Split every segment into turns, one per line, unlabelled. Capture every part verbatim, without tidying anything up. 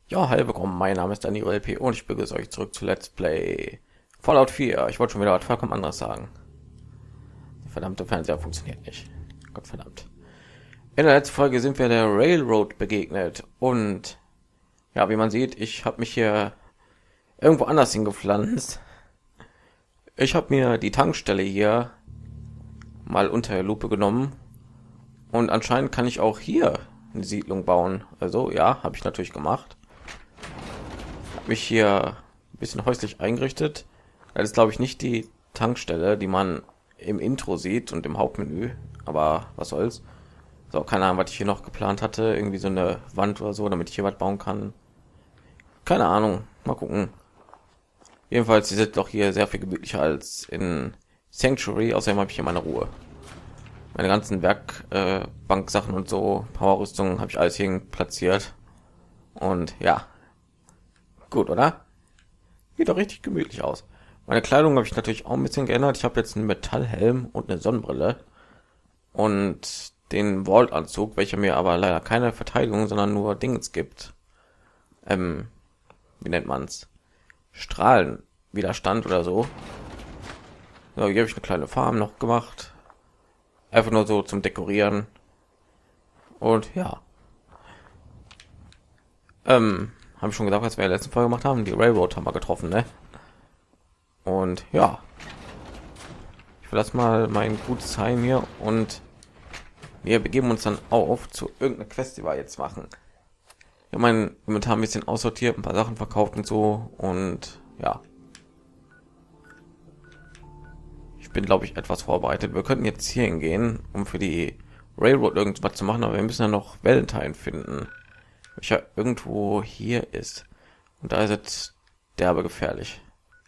Ja, hi, willkommen. Mein Name ist Daniel L P und ich begrüße euch zurück zu Let's Play Fallout vier. Ich wollte schon wieder was vollkommen anderes sagen. Der verdammte Fernseher funktioniert nicht. Gott verdammt. In der letzten Folge sind wir der Railroad begegnet und ja, wie man sieht, ich habe mich hier irgendwo anders hingepflanzt. Ich habe mir die Tankstelle hier mal unter der Lupe genommen und anscheinend kann ich auch hier eine Siedlung bauen. Also ja, habe ich natürlich gemacht. Mich hier ein bisschen häuslich eingerichtet. Das ist, glaube ich, nicht die Tankstelle, die man im Intro sieht und im Hauptmenü. Aber was soll's. So, keine Ahnung, was ich hier noch geplant hatte. Irgendwie so eine Wand oder so, damit ich hier was bauen kann. Keine Ahnung. Mal gucken. Jedenfalls, sie sind doch hier sehr viel gemütlicher als in Sanctuary. Außerdem habe ich hier meine Ruhe. Meine ganzen Werkbanksachen äh, und so, Powerrüstungen habe ich alles hier platziert. Und ja. Gut, oder? Sieht doch richtig gemütlich aus. Meine Kleidung habe ich natürlich auch ein bisschen geändert. Ich habe jetzt einen Metallhelm und eine Sonnenbrille und den Vault-Anzug, welcher mir aber leider keine Verteidigung, sondern nur Dings gibt. Ähm, wie nennt man's? Strahlenwiderstand oder so. So, hier habe ich eine kleine Farm noch gemacht. Einfach nur so zum Dekorieren. Und ja. Ähm, habe ich schon gesagt, was wir in der letzten Folge gemacht haben. Die Railroad haben wir getroffen, ne? Und ja, ich verlasse mal mein gutes Heim hier und wir begeben uns dann auf zu irgendeiner Quest, die wir jetzt machen. Ich habe mein Inventar ein bisschen aussortiert, ein paar Sachen verkauft und so und ja. Ich bin, glaube ich, etwas vorbereitet. Wir könnten jetzt hier hingehen, um für die Railroad irgendwas zu machen, aber wir müssen ja noch Valentine finden, welcher irgendwo hier ist. Und da ist es derbe gefährlich.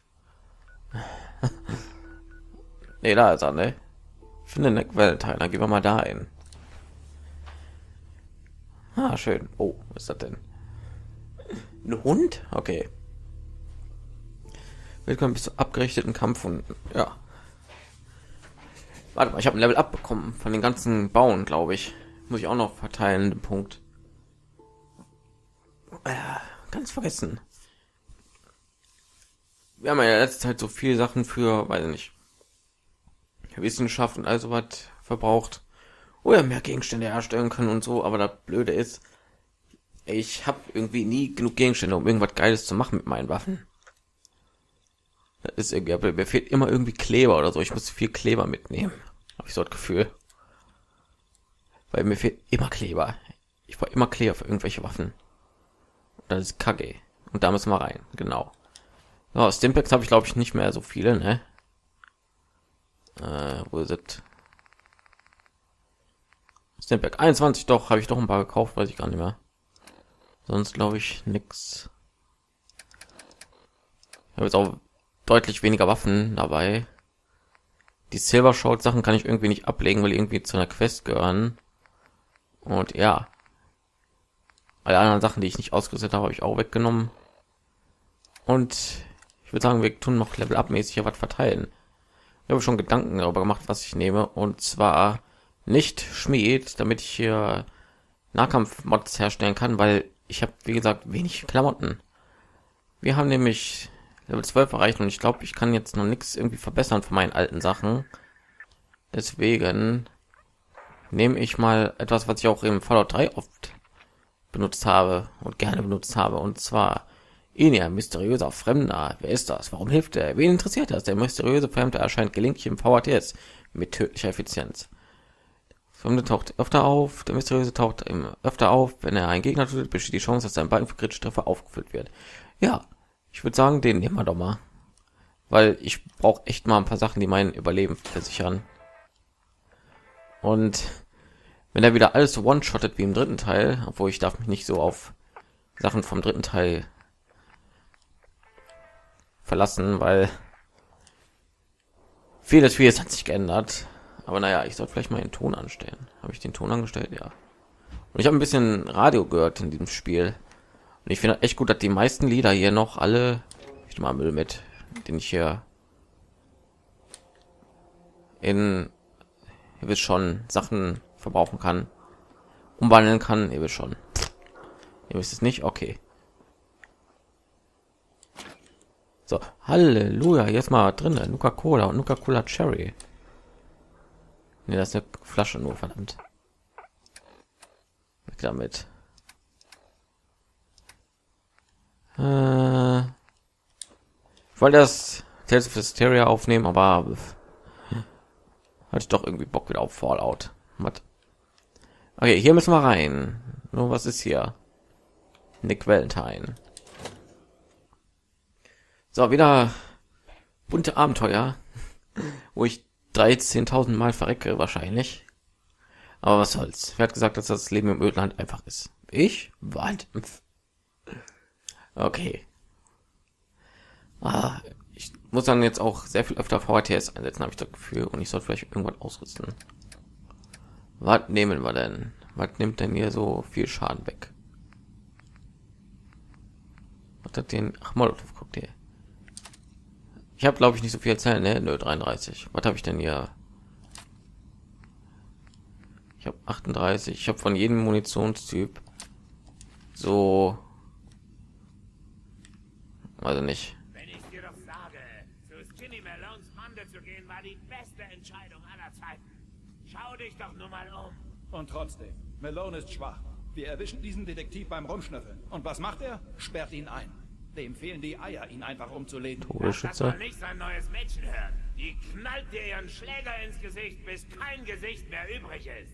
Nee, da ist er, ne? Finde eine Valentine, dann gehen wir mal da hin. Ah, schön. Oh, was ist das denn? Ein Hund? Okay. Willkommen bis zu abgerichteten Kampfhunden. Ja. Warte mal, ich habe ein Level abbekommen von den ganzen Bauen, glaube ich. Muss ich auch noch verteilen, den Punkt. Äh, ganz vergessen. Wir haben ja in letzter Zeit so viele Sachen für, weiß ich nicht, Wissenschaft und also was verbraucht. Oh ja, mehr Gegenstände herstellen können und so, aber das Blöde ist, ich habe irgendwie nie genug Gegenstände, um irgendwas Geiles zu machen mit meinen Waffen. Das ist irgendwie, aber mir fehlt immer irgendwie Kleber oder so. Ich muss viel Kleber mitnehmen. Habe ich so das Gefühl. Weil mir fehlt immer Kleber. Ich brauche immer Kleber für irgendwelche Waffen. Das ist kacke. Und da müssen wir rein, genau. So, Stimpaks habe ich glaube ich nicht mehr so viele, ne? Äh, wo ist es? Stimpack einundzwanzig, doch, habe ich doch ein paar gekauft, weiß ich gar nicht mehr. Sonst glaube ich nix. Ich habe jetzt auch deutlich weniger Waffen dabei. Die Silver Shroud Sachen kann ich irgendwie nicht ablegen, weil die irgendwie zu einer Quest gehören. Und ja. Alle anderen Sachen, die ich nicht ausgerüstet habe, habe ich auch weggenommen. Und ich würde sagen, wir tun noch Level Up mäßig was verteilen. Ich habe schon Gedanken darüber gemacht, was ich nehme. Und zwar nicht Schmied, damit ich hier Nahkampf-Mods herstellen kann, weil ich habe, wie gesagt, wenig Klamotten. Wir haben nämlich Level zwölf erreicht und ich glaube, ich kann jetzt noch nichts irgendwie verbessern von meinen alten Sachen. Deswegen nehme ich mal etwas, was ich auch im Fallout drei oft benutzt habe und gerne benutzt habe. Und zwar Enia, mysteriöser Fremder. Wer ist das? Warum hilft er? Wen interessiert das? Der mysteriöse Fremde erscheint gelegentlich im V A T S mit tödlicher Effizienz. Fremde taucht öfter auf. Der mysteriöse taucht im öfter auf. Wenn er einen Gegner tötet, besteht die Chance, dass sein Balken für kritische Treffer aufgefüllt wird. Ja, ich würde sagen, den nehmen wir doch mal. Weil ich brauche echt mal ein paar Sachen, die mein Überleben versichern. Und wenn er wieder alles so one-shottet wie im dritten Teil, obwohl ich darf mich nicht so auf Sachen vom dritten Teil verlassen, weil vieles, vieles hat sich geändert. Aber naja, ich sollte vielleicht mal den Ton anstellen. Habe ich den Ton angestellt? Ja. Und ich habe ein bisschen Radio gehört in diesem Spiel. Und ich finde echt gut, dass die meisten Lieder hier noch alle, ich nehme mal Müll mit, den ich hier in, ihr wisst schon, Sachen verbrauchen kann, umwandeln kann, ihr wisst schon. Ihr wisst es nicht? Okay. So, Halleluja, jetzt mal drin. Nuka Cola und Nuka Cola Cherry. Ne, das ist eine Flasche nur, verdammt. Weg damit. Äh, ich wollte das Tales of Hysteria aufnehmen, aber hatte ich doch irgendwie Bock wieder auf Fallout. Was? Okay, hier müssen wir rein. Nur was ist hier? Nick Valentine. So, wieder bunte Abenteuer, wo ich dreizehntausend Mal verrecke wahrscheinlich. Aber was soll's? Wer hat gesagt, dass das Leben im Ödland einfach ist? Ich? Was? Okay. Ah, ich muss dann jetzt auch sehr viel öfter V H T S einsetzen, habe ich das Gefühl. Und ich sollte vielleicht irgendwann ausrüsten. Was nehmen wir denn? Was nimmt denn hier so viel Schaden weg? Was hat den? Ach, Molotov-Cocktail. Ich habe, glaube ich, nicht so viel erzählen, ne? Nö, dreiunddreißig. Was habe ich denn hier? Ich habe achtunddreißig. Ich habe von jedem Munitionstyp so, also nicht.
Wenn ich dir doch sage, zu Skinny Malones Bande zu gehen, war die beste Entscheidung aller Zeiten. Schau dich doch nur mal um.
Und trotzdem, Malone ist schwach. Wir erwischen diesen Detektiv beim Rumschnüffeln. Und was macht er? Sperrt ihn ein. Dem fehlen die Eier, ihn einfach umzulegen.
Das soll nicht sein neues Mädchen hören. Die knallt dir ihren Schläger ins Gesicht, bis kein Gesicht mehr übrig ist.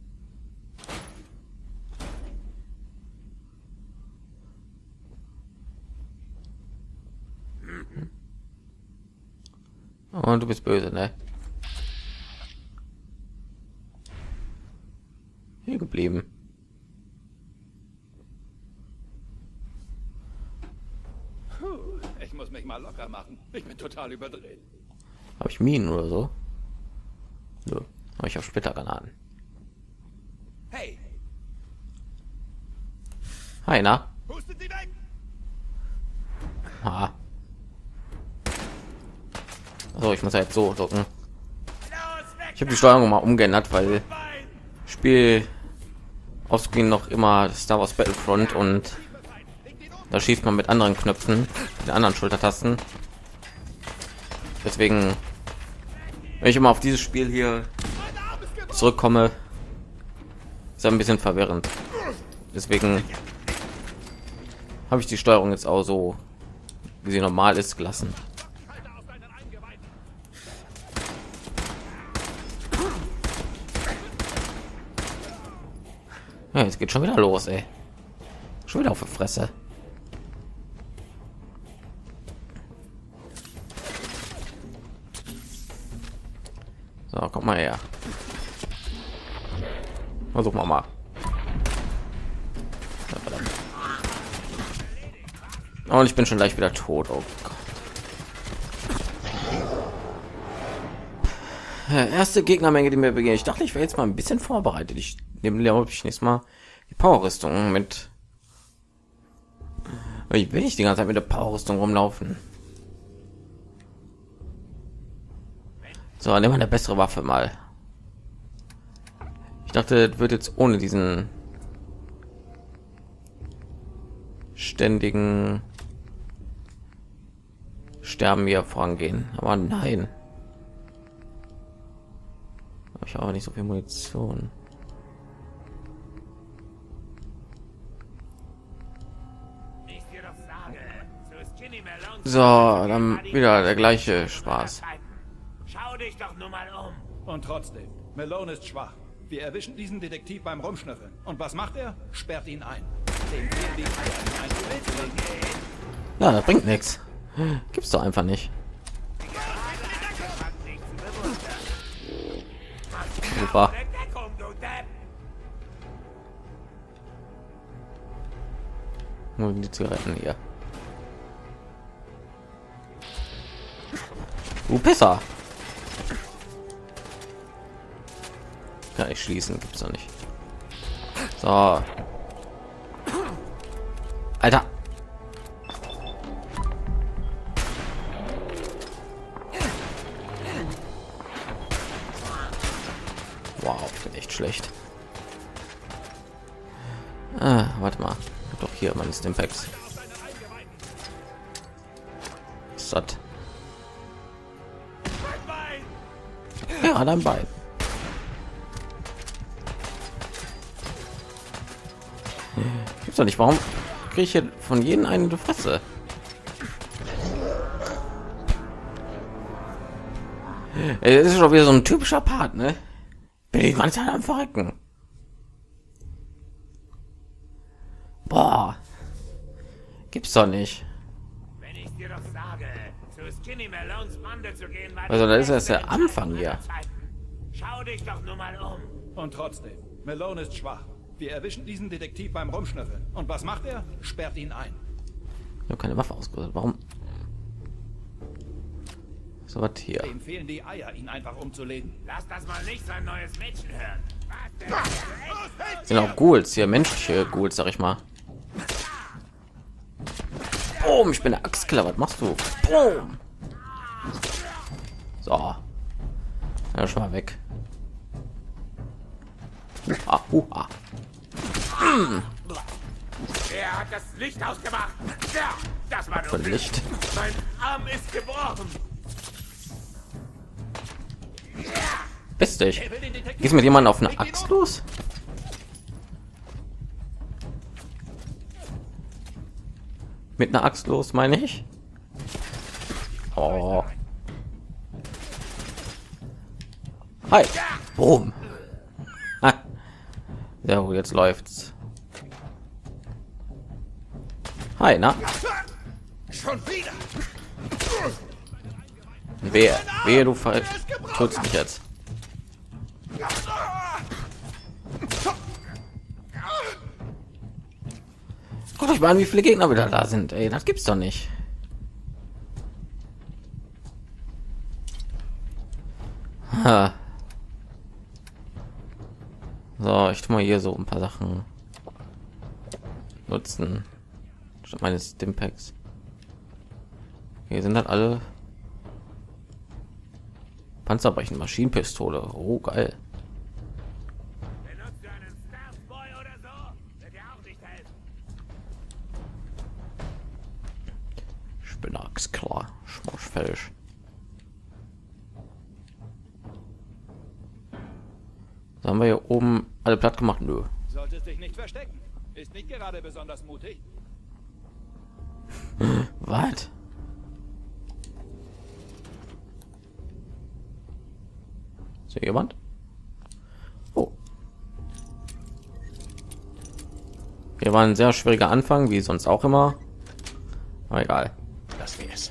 Und du bist böse, ne? Hier geblieben.
Puh, ich muss mich mal locker machen. Ich bin total überdreht.
Habe ich Minen oder so? Nö. Habe ich auch Splittergranaten.
Hey,
Hi, na?
pustet sie weg!
Ha. So, ich muss ja jetzt so drücken. Ich habe die Steuerung mal umgeändert, weil ich spiele offscreen noch immer Star Wars Battlefront und da schießt man mit anderen Knöpfen, mit anderen Schultertasten. Deswegen, wenn ich immer auf dieses Spiel hier zurückkomme, ist ein bisschen verwirrend. Deswegen habe ich die Steuerung jetzt auch so, wie sie normal ist, gelassen. Ja, jetzt geht schon wieder los, ey. Schon wieder auf die Fresse. So, komm mal her. Versuchen wir mal. Ja, verdammt. Und ich bin schon gleich wieder tot. Oh Gott. Ja, erste Gegnermenge, die mir begegnet. Ich dachte, ich wäre jetzt mal ein bisschen vorbereitet. Ich nehme, glaube ich, nächstes Mal die Power-Rüstung mit. Ich will nicht die ganze Zeit mit der Power-Rüstung rumlaufen. So, nehmen wir eine bessere Waffe mal. Ich dachte, das wird jetzt ohne diesen ständigen Sterben hier vorangehen. Aber nein. Ich habe aber nicht so viel Munition. So, dann wieder der gleiche Spaß.
Schau dich doch nur mal um.
Und trotzdem, Malone ist schwach. Wir erwischen diesen Detektiv beim Rumschnüffeln. Und was macht er? Sperrt ihn ein. Dem fehlen die Eier, ihn einzulegen.
Ja, das bringt nichts. Gibt's doch einfach nicht. Super. Nur die Zigaretten hier. Du Pisser. Kann ich schließen, gibt's doch nicht. So. Alter. Wow, ich bin echt schlecht. Ah, warte mal. Doch hier, man ist Impacts. ist das? Ja, dein Bein. Gibt's doch nicht. Warum kriege ich hier von jedem einen in die Fresse? Es ist schon wieder so ein typischer Part, ne? Bin ich ganz am Verrecken. Boah. Gibt's doch nicht.
Wenn ich dir doch sage, zu Skinny Malones Bande zu gehen, war
Also,
die
das ist
beste
erst der Anfang
Entscheidung
hier.
aller Zeiten. Schau dich doch nur mal um.
Und trotzdem, Malone ist schwach. Wir erwischen diesen Detektiv beim Rumschnüffeln. Und was macht er? Sperrt ihn ein.
Ich habe keine Waffe ausgerüstet. Warum? So was hier.
Dem fehlen die Eier, ihn einfach umzulegen.
Lass das mal nicht sein neues Mädchen hören. Was denn?
Sind auch Ghouls hier, menschliche Ghouls, sag ich mal. Boom, ich bin der Axtkiller. Was machst du? Boom. So. Ja, schon mal weg. Ah, uh, ah.
Er hat das Licht ausgemacht. Ja, das war
Von
nur
Licht.
Mein Arm ist gebrochen.
Bist dich. Gehst mit jemandem auf eine Axt los? Mit einer Axt los, meine ich. Oh. Hi. Boom. Ha. Ja, gut, jetzt läuft's. Hi, na?
Schon wieder!
Wer? Wer du ver- tutst mich jetzt? Guck euch mal an, wie viele Gegner wieder da sind. Ey, das gibt's doch nicht. Ha. So, ich tu mal hier so ein paar Sachen nutzen. Statt meines Stimpacks. Hier sind halt alle Panzerbrechen, Maschinenpistole. Oh, geil.
Benutzt du einen Starsboy oder so? Wird dir auch nicht helfen.
Ich bin Axt, klar. Schmorsfällig. So, haben wir hier oben alle platt gemacht? Nö.
Solltest dich nicht verstecken. Ist nicht gerade besonders mutig.
Was? Ist hier jemand? Oh. Hier war ein sehr schwieriger Anfang, wie sonst auch immer. Aber egal.
Das wär's.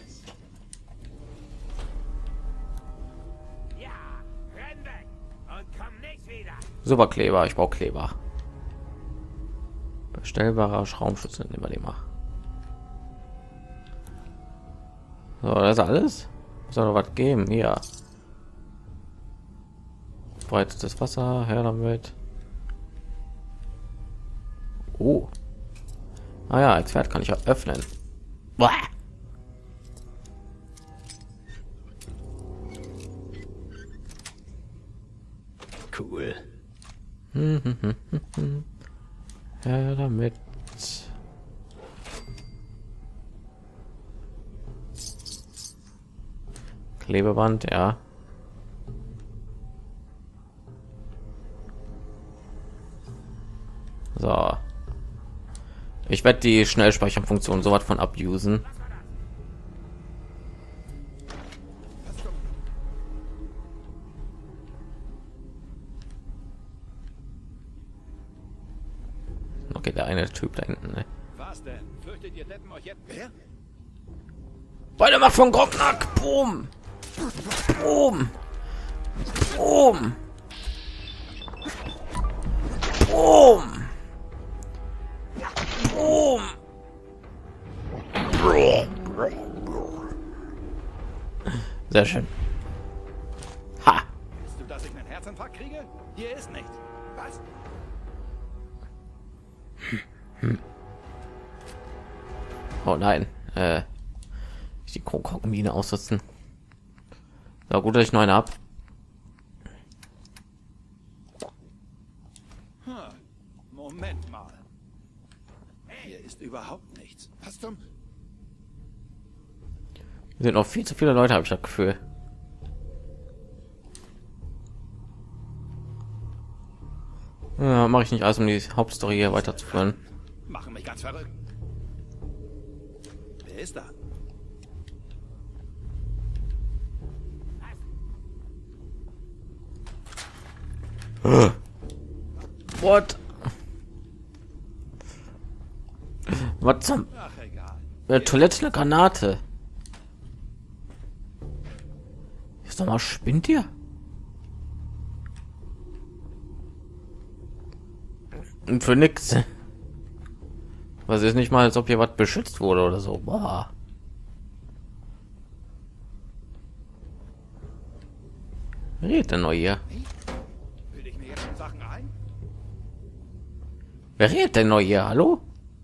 Ja, renn weg und komm nicht wieder.
Superkleber, ich brauche Kleber. Bestellbarer Schraubenschlüssel, nehmen wir den mal. So, das ist alles. Soll noch was geben? Hier. Verbreitetes Wasser, her damit. Oh. Ah ja, als Pferd kann ich ja öffnen. Boah.
Cool.
Her damit. Klebeband, ja. So. Ich werde die Schnellspeicherfunktion so was von abusen. Okay, der eine Typ da hinten. Ne?
Was denn? Fürchtet ihr Deppen euch jetzt? Wer?
Beide macht von Grognack. Boom. Boom. Boom. Boom. Boom. Sehr schön. Ha.
Willst du, dass ich einen Herzinfarkt kriege? Hier ist nichts. Was?
Oh nein. Äh, ich die Krokodile aussetzen. Ja, gut, dass ich noch eine hab.
Hm. Moment mal. Hier ist überhaupt nichts. Was zum...
Hier sind noch viel zu viele Leute, habe ich das Gefühl. Ja, mache ich nicht alles, um die Hauptstory hier weiterzuführen.
Machen mich ganz verrückt. Wer ist da?
What? Was zum?
Ach, egal.
Eine Toilette, eine Granate. Ist doch mal, spinnt ihr? Und für nix. Was ist nicht mal, als ob hier was beschützt wurde oder so. Boah. Wer redet denn noch hier?
Bilde ich mir jetzt schon Sachen ein?
Wer redet denn noch hier? Hallo?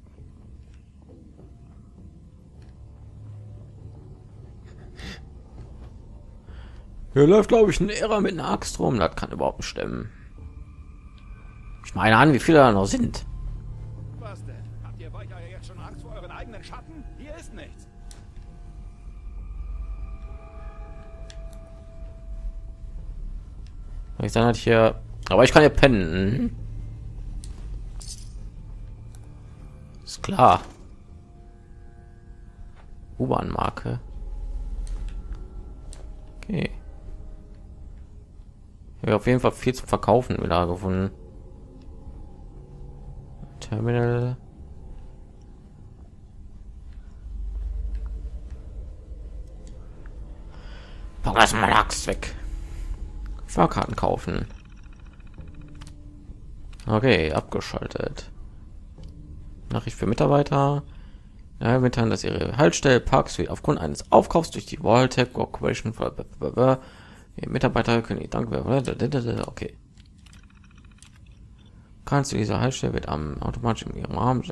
Hier läuft, glaube ich, ein Irrer mit einer Axt rum. Das kann überhaupt nicht stimmen. Ich meine an, wie viele da noch sind.
Was denn? Habt ihr bei euch jetzt schon Angst vor euren eigenen Schatten? Hier ist nichts.
Ich dann halt hier, aber ich kann ja pennen. Ist klar. U-Bahn-Marke. Okay. Ich habe auf jeden Fall viel zu verkaufen wieder gefunden. Terminal. Pack erst mal Axt weg. Fahrkarten kaufen. Okay, abgeschaltet. Nachricht für Mitarbeiter. Ja, mitteilen, dass ihre Haltestelle Parks wird aufgrund eines Aufkaufs durch die Walltech Corporation die Mitarbeiter können die Dank. Okay. Kannst du diese Haltestelle wird am automatisch in ihrem Rahmen.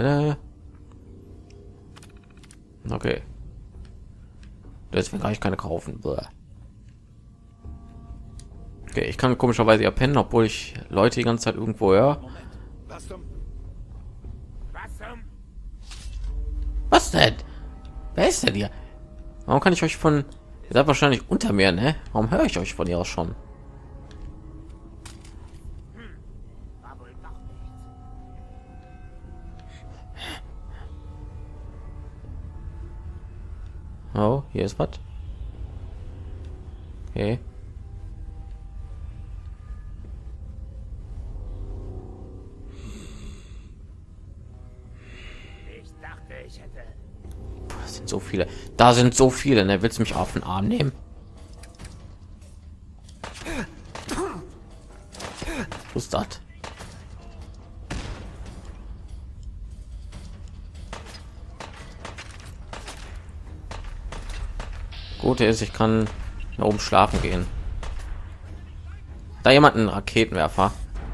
Okay. Deswegen kann ich keine kaufen. Okay, ich kann komischerweise ja pennen, obwohl ich Leute die ganze Zeit irgendwo höre.
Was zum...
Was zum?
Was denn? Wer ist denn hier? Warum kann ich euch von... Ihr seid wahrscheinlich unter mir, ne? Warum höre ich euch von hier aus schon?
War wohl doch nichts.
Oh, hier ist was. Okay.
Ich dachte, ich hätte.
Das sind so viele. Da sind so viele, ne? Willst du mich auf den Arm nehmen? Wo ist das? Gute ist, ich kann da oben schlafen gehen. Da jemand einen Raketenwerfer.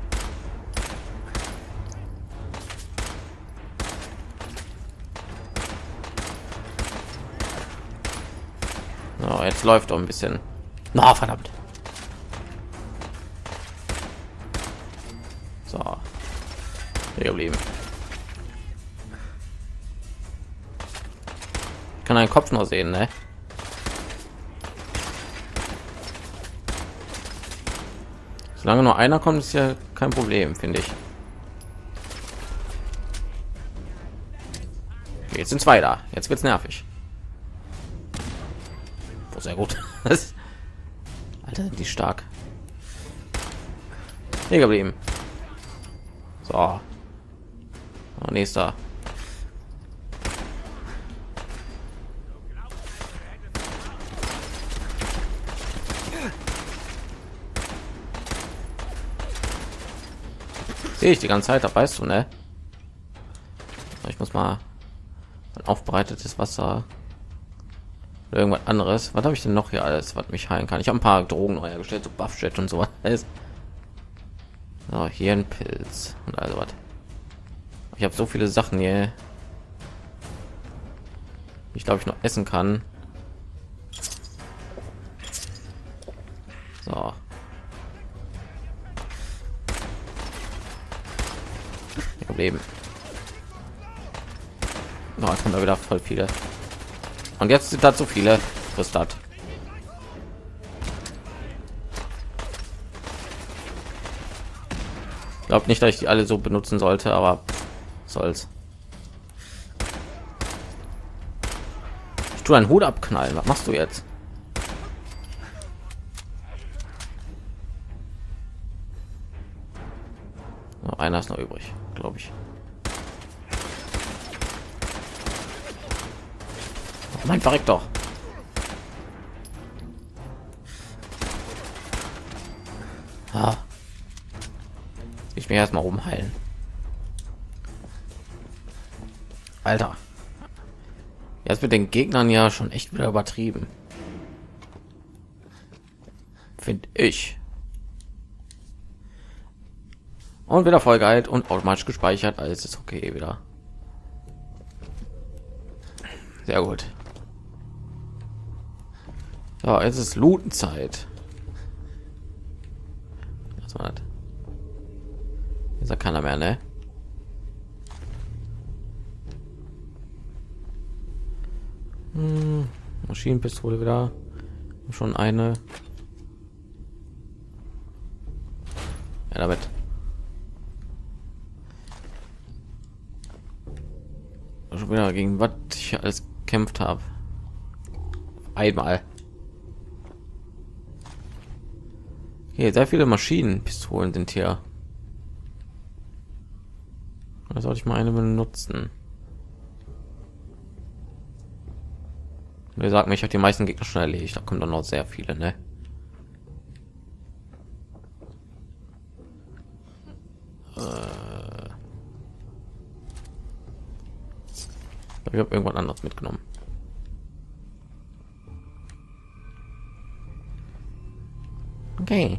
Oh, jetzt läuft doch ein bisschen. Na, verdammt. So. Hier geblieben. Ich kann einen Kopf noch sehen, ne? Solange nur einer kommt, ist ja kein Problem, finde ich. Okay, jetzt sind zwei da. Jetzt wird's nervig. Oh, sehr gut. Alter, sind die stark. Hier geblieben. So. Oh, nächster. Sehe ich die ganze Zeit, da weißt du, ne? Ich muss mal ein aufbereitetes Wasser oder irgendwas anderes. Was habe ich denn noch hier alles, was mich heilen kann? Ich habe ein paar Drogen neu hergestellt, so Buffjet und so was. So, hier ein Pilz und also was. Ich habe so viele Sachen hier, die ich glaube ich noch essen kann. So. Leben. Oh, jetzt kommen da wieder voll viele. Und jetzt sind da zu viele. Was ist das? Ich glaube nicht, dass ich die alle so benutzen sollte, aber soll's. Ich tue einen Hut abknallen. Was machst du jetzt? Noch einer ist noch übrig, glaube ich. Oh mein, verreck doch. Ah. Ich mir erstmal rumheilen. Alter. Jetzt mit den Gegnern ja schon echt wieder übertrieben. Finde ich. Und wieder voll geheilt und automatisch gespeichert. Alles ist okay wieder. Sehr gut. So, jetzt ist Lootenzeit. Was war das? Ist ja keiner mehr, ne? Hm, Maschinenpistole wieder. Schon eine. Ja, damit. Schon wieder gegen was ich alles gekämpft habe. Einmal. Okay, sehr viele Maschinenpistolen sind hier. Da sollte ich mal eine benutzen. Wir sagen mir, ich habe die meisten Gegner schon erledigt. Da kommen dann noch sehr viele, ne? Äh ich habe irgendwas anderes mitgenommen. Okay.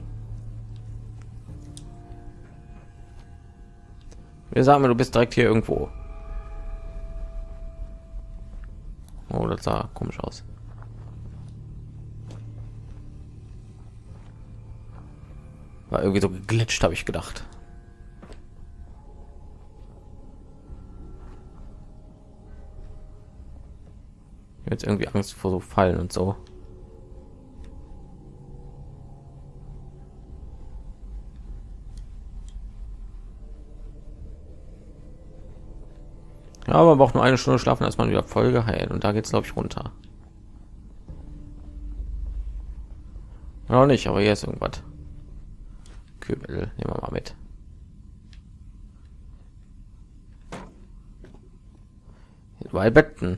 Wir sagen mir, du bist direkt hier irgendwo. Oh, das sah komisch aus. War irgendwie so geglitscht, habe ich gedacht. Ich habe jetzt irgendwie Angst vor so Fallen und so. Ja, aber man braucht nur eine Stunde schlafen, als man wieder voll geheilt. Und da geht es, glaube ich, runter. Noch nicht, aber hier ist irgendwas. Kübel, nehmen wir mal mit. Bei Betten.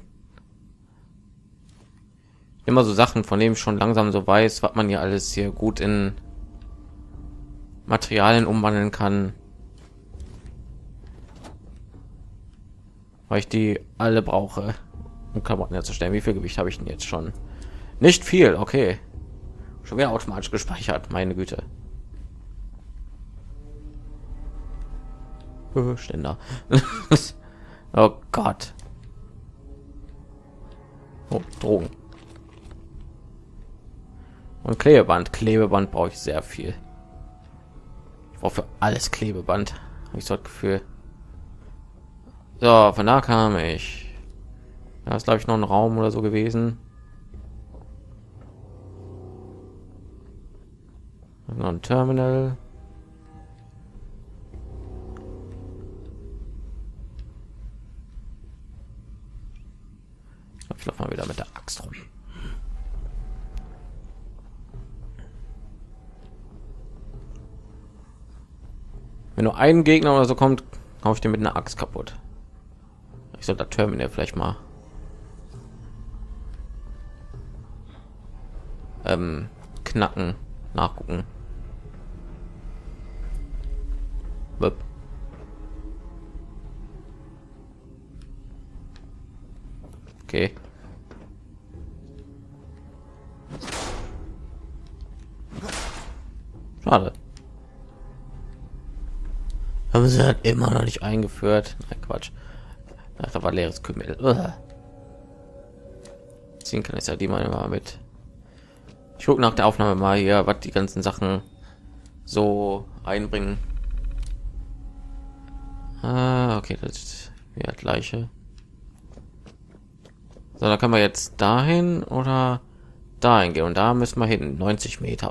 Immer so Sachen, von denen ich schon langsam so weiß, was man hier alles hier gut in Materialien umwandeln kann. Weil ich die alle brauche, um Klamotten herzustellen. Wie viel Gewicht habe ich denn jetzt schon? Nicht viel, okay. Schon wieder automatisch gespeichert, meine Güte. Ständer. Oh Gott. Oh, Drogen. Und Klebeband. Klebeband brauche ich sehr viel. Ich brauche für alles Klebeband. Habe ich so das Gefühl. So, von da kam ich. Da ist, glaube ich, noch ein Raum oder so gewesen. Noch ein Terminal. Ich laufe mal wieder mit der Axt rum. Wenn nur ein Gegner oder so kommt, kaufe ich den mit einer Axt kaputt. Ich sollte das Terminal vielleicht mal ähm, knacken, nachgucken. Wupp. Okay. Schade. Haben sie halt immer noch nicht eingeführt. Nein, Quatsch. Ach, da war leeres Kümmel. Ziehen kann ich ja die mal mit. Ich gucke nach der Aufnahme mal hier, was die ganzen Sachen so einbringen. Ah, okay, das ist ja gleiche. So, da können wir jetzt dahin oder dahin gehen und da müssen wir hin. neunzig Meter.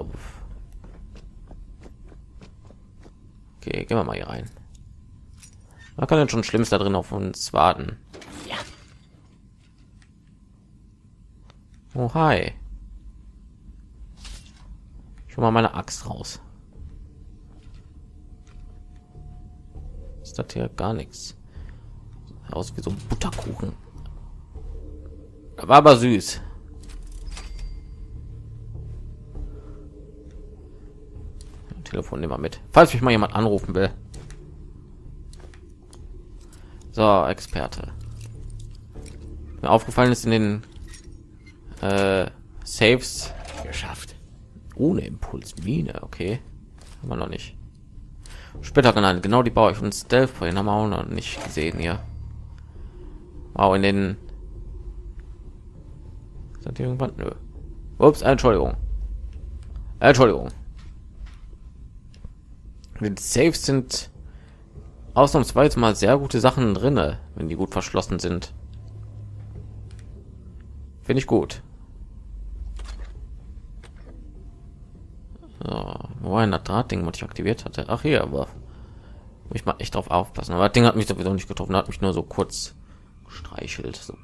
Okay, gehen wir mal hier rein. Da kann denn schon Schlimmes da drin auf uns warten.
Ja.
Oh, hi. Ich hol mal meine Axt raus. Ist das hier gar nichts? Aus wie so ein Butterkuchen. War aber süß. Telefon nehmen wir mit, falls mich mal jemand anrufen will. So, Experte. Mir aufgefallen ist in den äh, Saves
Geschafft.
ohne Impulsmine. Okay, haben wir noch nicht. Später genannt. Genau die baue ich und Stealth Point haben wir auch noch nicht gesehen hier. Wow, in den sind hier irgendwann. Nö. Ups, Entschuldigung. Entschuldigung. Die Saves sind ausnahmsweise mal sehr gute Sachen drinne, wenn die gut verschlossen sind. Finde ich gut. So, wo ein Drahtding, was ich aktiviert hatte. Ach hier, aber ich mal echt drauf aufpassen. Aber das Ding hat mich sowieso nicht getroffen, hat mich nur so kurz gestreichelt. So.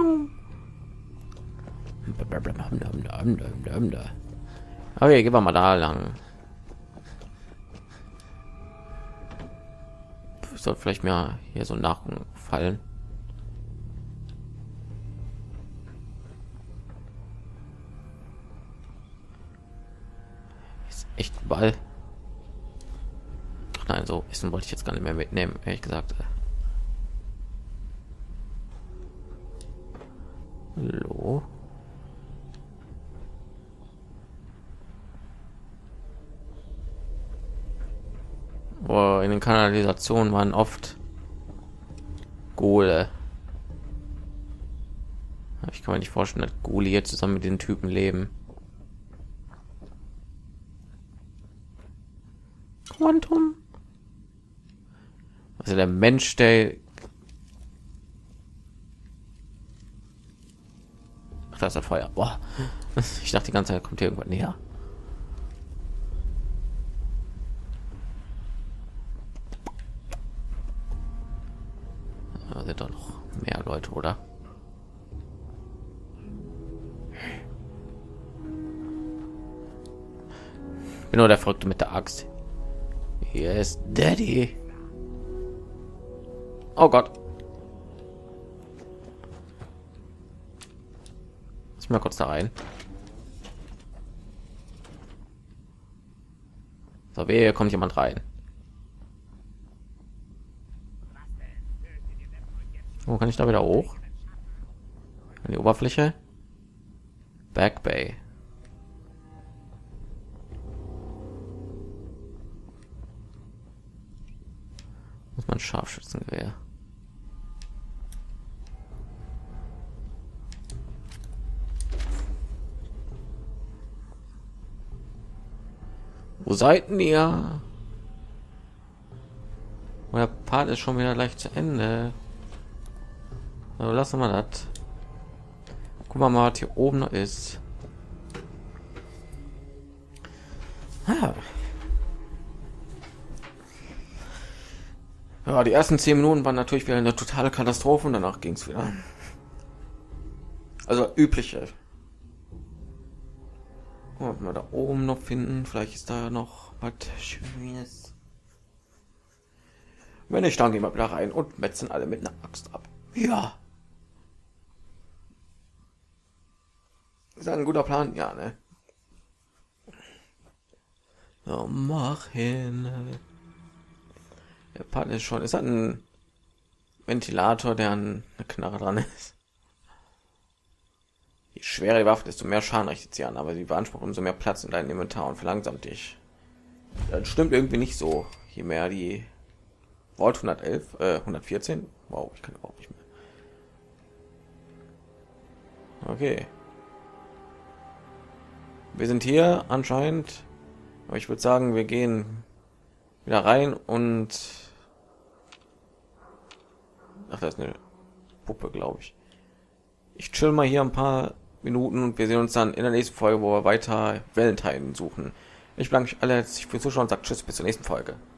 Okay, gehen wir mal da lang. Ich sollte vielleicht mir hier so nachfallen. Ist echt Ball. Ach nein, so Essen wollte ich jetzt gar nicht mehr mitnehmen, ehrlich gesagt. Hallo. Oh, in den Kanalisationen waren oft Gole. Ich kann mir nicht vorstellen, dass Gule hier zusammen mit den Typen leben. Quantum. Also der Mensch, der... Ach, das ist das Feuer. Boah. Ich dachte die ganze Zeit, kommt hier irgendwann näher. Da sind doch noch mehr Leute, oder? Ich bin nur der Verrückte mit der Axt. Hier ist Daddy. Oh Gott. Lass mal kurz da rein. So, wer kommt jemand rein? Wo kann ich da wieder hoch? An die Oberfläche? Back Bay. Muss man Scharfschützengewehr. Wo seid ihr? Euer Part ist schon wieder leicht zu Ende. Also lassen wir das. Guck mal, mal, was hier oben noch ist. Ah. Ja, die ersten zehn Minuten waren natürlich wieder eine totale Katastrophe und danach ging es wieder. Also übliche. Guck mal, da oben noch finden. Vielleicht ist da noch was Schönes. Wenn nicht, dann gehen wir wieder rein und metzen alle mit einer Axt ab. Ja. Ist das ein guter Plan? Ja, ne? So, mach hin. Der Partner ist schon. Ist das ein Ventilator, der an eine Knarre dran ist? Je schwerer die Waffe, desto mehr Schaden richtet sie an, aber sie beansprucht umso mehr Platz in deinem Inventar und verlangsamt dich. Das stimmt irgendwie nicht so. Je mehr die Volt hundertelf, äh, hundertvierzehn. Wow, ich kann überhaupt nicht mehr. Okay. Wir sind hier anscheinend, aber ich würde sagen, wir gehen wieder rein und ach, das ist eine Puppe, glaube ich. Ich chill mal hier ein paar Minuten und wir sehen uns dann in der nächsten Folge, wo wir weiter Valentine suchen. Ich bedanke mich alle herzlich fürs Zuschauen und sage Tschüss, bis zur nächsten Folge.